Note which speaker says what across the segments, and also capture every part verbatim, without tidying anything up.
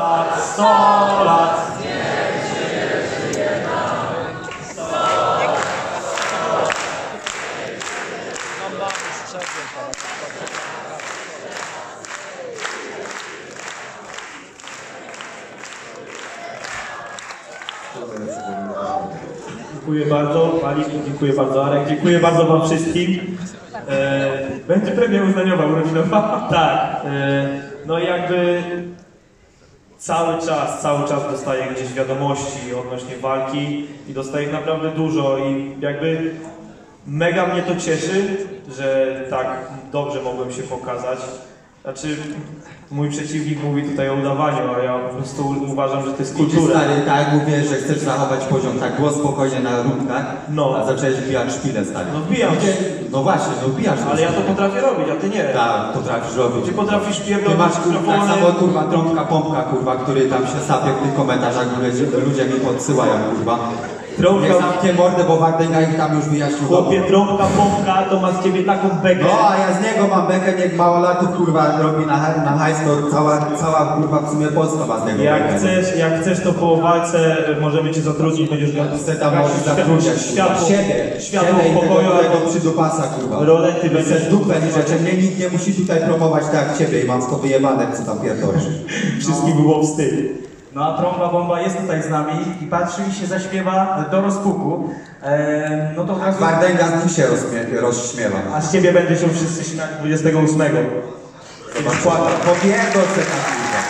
Speaker 1: lat, sto lat. Dziękuję bardzo, Pani, dziękuję bardzo, Arek, dziękuję bardzo Wam wszystkim. E, będzie premia uznaniowa, urodzinowa? Tak. E, no i jakby cały czas, cały czas dostaję gdzieś wiadomości odnośnie walki i dostaję ich naprawdę dużo i jakby mega mnie to cieszy, że tak dobrze mogłem się pokazać. Znaczy, mój przeciwnik mówi tutaj o udawaniu, a ja po prostu uważam, że to jest kultura.
Speaker 2: Stary, tak jak mówię, że chcesz zachować poziom, tak było spokojnie na rundkach,
Speaker 1: no.
Speaker 2: A zacząłeś wbijać szpilę, stary.
Speaker 1: No wbijam.
Speaker 2: No właśnie, no wbijasz.
Speaker 1: Ale ja to potrafię robić, a ty nie.
Speaker 2: Tak, potrafisz robić.
Speaker 1: Ty potrafisz pierdolić.
Speaker 2: Ty masz kurwa, tak samo kurwa trąbka pompka, kurwa, który tam się sapie w tych komentarzach, ludzie, ludzie mi podsyłają, kurwa.
Speaker 1: Trąbka...
Speaker 2: Nie zamknie mordę, bo Wardęga ich tam już wyjaśnił.
Speaker 1: Chłopie, trąbka, pompka, to ma z ciebie taką bekę.
Speaker 2: No, a ja z niego mam bekę, niech małolatów, kurwa, robi na, na hajs, to cała, cała, kurwa, w sumie Polska ma z niego
Speaker 1: jak
Speaker 2: bekę.
Speaker 1: chcesz, jak chcesz, to po walce możemy cię zatrudnić, będziesz miał...
Speaker 2: Chcę tam może zatrudniać,
Speaker 1: światło,
Speaker 2: siebie,
Speaker 1: światło
Speaker 2: siebie
Speaker 1: w pokoju,
Speaker 2: i tego
Speaker 1: albo
Speaker 2: przydupasa, kurwa.
Speaker 1: rolety będziesz...
Speaker 2: Chcesz dupę i rzeczy, mnie nikt nie musi tutaj promować tak jak ciebie i mam to wyjebane, co tam pierdolisz.
Speaker 1: Wszystkim no. Było wstyd.
Speaker 3: No a Trąba Bomba jest tutaj z nami i patrzy i się zaśpiewa do rozpuku. Eee, no to od razu...
Speaker 2: Wardęga z nim się rozśmiewa.
Speaker 1: A z ciebie będzie się wszyscy śmiać dwudziestego ósmego.
Speaker 2: Popierdol se tam, kurwa.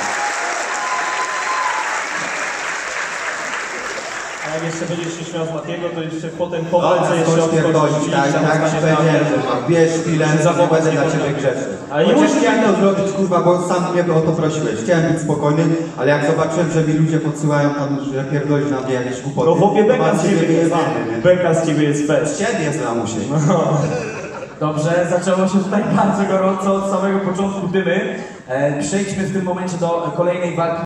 Speaker 1: A jak jeszcze będziesz się śmiał z Matiego, to jeszcze potem po walce jeszcze
Speaker 2: odskoczyć. Tak, tak ci powiedziałem, bierz chwilę, nie będę dla ciebie grzeczny.
Speaker 1: Ale nie
Speaker 2: Chociaż
Speaker 1: musisz
Speaker 2: chciałem to zrobić, kurwa, bo sam mnie o to prosiłeś. Chciałem być spokojny, ale jak zobaczyłem, że mi ludzie podsyłają tam, że pierdolisz na mnie jakieś głupoty.
Speaker 1: No chłopie, beka
Speaker 2: to
Speaker 1: z ciebie jest Beka z ciebie jest fest.
Speaker 2: Z ciebie jest lamusie.
Speaker 1: No.
Speaker 3: Dobrze, zaczęło się tutaj bardzo gorąco od samego początku dymy. E, przejdźmy w tym momencie do kolejnej walki.